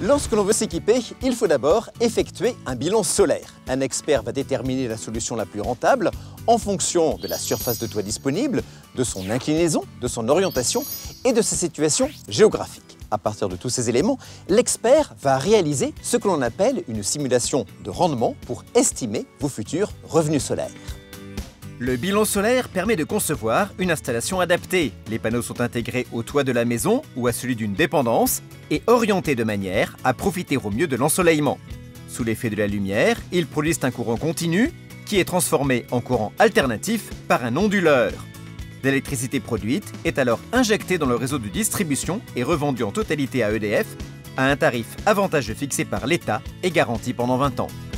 Lorsque l'on veut s'équiper, il faut d'abord effectuer un bilan solaire. Un expert va déterminer la solution la plus rentable en fonction de la surface de toit disponible, de son inclinaison, de son orientation et de sa situation géographique. À partir de tous ces éléments, l'expert va réaliser ce que l'on appelle une simulation de rendement pour estimer vos futurs revenus solaires. Le bilan solaire permet de concevoir une installation adaptée. Les panneaux sont intégrés au toit de la maison ou à celui d'une dépendance et orientés de manière à profiter au mieux de l'ensoleillement. Sous l'effet de la lumière, ils produisent un courant continu qui est transformé en courant alternatif par un onduleur. L'électricité produite est alors injectée dans le réseau de distribution et revendue en totalité à EDF à un tarif avantageux fixé par l'État et garanti pendant 20 ans.